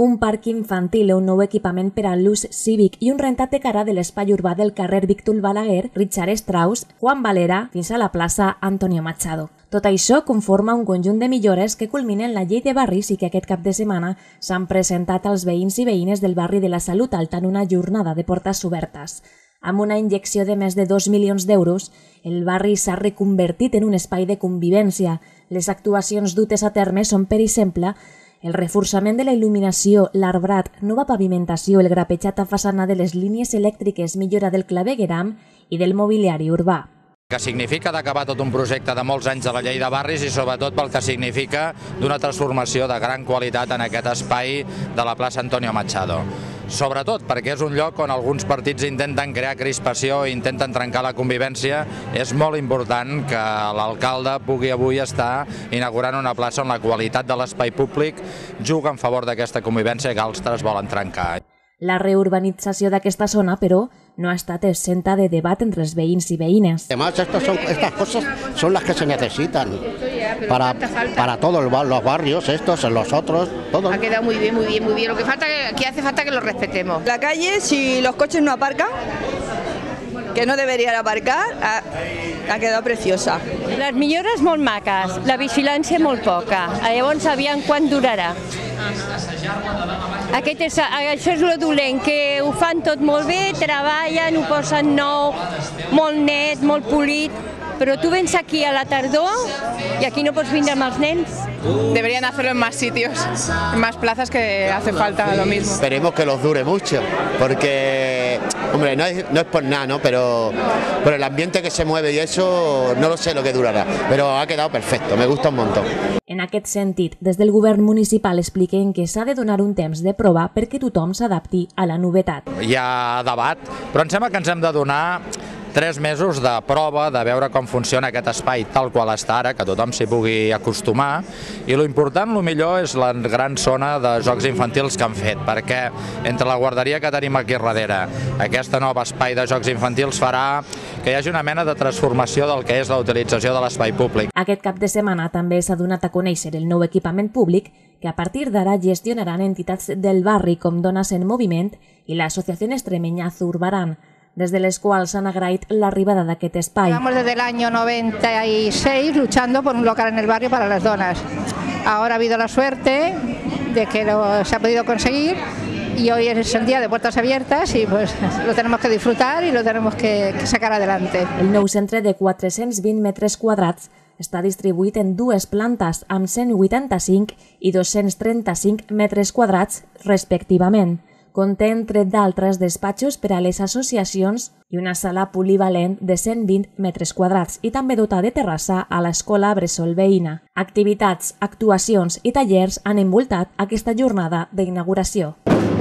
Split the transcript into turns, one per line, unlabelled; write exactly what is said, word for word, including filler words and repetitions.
un parc infantil, un nou equipament per a l'ús cívic i un rentat de cara de l'espai urbà del carrer Víctor Balaguer, Richard Strauss, Juan Valera, fins a la plaça Antonio Machado. Tot això conforma un conjunt de millores que culminen la llei de barris i que aquest cap de setmana s'han presentat als veïns i veïnes del barri de la Salut Alta en una jornada de portes obertes. Amb una injecció de més de dos milions d'euros, el barri s'ha reconvertit en un espai de convivència. Les actuacions dutes a terme són, per exemple, el reforçament de la il·luminació, l'arbrat, nova pavimentació, el grapejat a façana de les línies elèctriques, millora del clavegueram i del mobiliari urbà.
Que significa d'acabar tot un projecte de molts anys de la llei de barris i sobretot pel que significa d'una transformació de gran qualitat en aquest espai de la plaça Antonio Machado. Sobretot perquè és un lloc on alguns partits intenten crear crispació i intenten trencar la convivència. És molt important que l'alcalde pugui avui estar inaugurant una plaça on la qualitat de l'espai públic juga en favor d'aquesta convivència que altres volen trencar.
La reurbanització d'aquesta zona, però, no ha estat exenta de debat entre els veïns i veïnes.
Además, estas, son, estas cosas son las que se necesitan para, para todos los barrios, estos, los otros, todo.
Ha quedado muy bien, muy bien, muy bien. Lo que falta, aquí hace falta que lo respetemos.
La calle, si los coches no aparcan, que no deberían aparcar, ha, ha quedado preciosa.
Les millores molt maques, la vigilància molt poca. Llavors, aviam quan durarà. Aquest és, això és lo dolent, que ho fan tot molt bé, treballen, ho posen nou, molt net, molt polit, però tu vens aquí a la tardor i aquí no pots vindre amb els nens.
Deberían hacerlo en más sitios, en más plazas, que hace falta lo mismo.
Esperemos que los dure mucho, porque, hombre, no es, no es por nada, ¿no? Pero por el ambiente que se mueve y eso, no lo sé lo que durará, pero ha quedado perfecto, me gusta un montón.
En aquest sentit, des del govern municipal expliquen que s'ha de donar un temps de prova perquè tothom s'adapti a la novetat.
Hi ha debat, però em sembla que ens hem de donar tres mesos de prova, de veure com funciona aquest espai tal qual està ara, que tothom s'hi pugui acostumar, i lo important, lo millor, és la gran zona de jocs infantils que han fet, perquè entre la guarderia que tenim aquí darrere, aquest nou espai de jocs infantils farà que hi hagi una mena de transformació del que és la utilització de l'espai públic.
Aquest cap de setmana també s'ha donat a conèixer el nou equipament públic que a partir d'ara gestionaran entitats del barri com Dones en Moviment i l'Associació Extremeñazo Urbarán, des de les quals han agraït l'arribada d'aquest espai.
Llevamos desde el año noventa y seis luchando por un local en el barrio para las donas. Ahora ha habido la suerte de que lo, se ha podido conseguir y hoy es el día de puertas abiertas y pues lo tenemos que disfrutar y lo tenemos que, que sacar adelante.
El nou centre de quatre-cents vint metres quadrats està distribuït en dues plantes amb cent vuitanta-cinc i dos-cents trenta-cinc metres quadrats respectivament. Conté, entre d'altres, despatxos per a les associacions i una sala polivalent de cent vint metres quadrats i també dotar de terrassa a l'escola bressol veïna. Activitats, actuacions i tallers han envoltat aquesta jornada d'inauguració.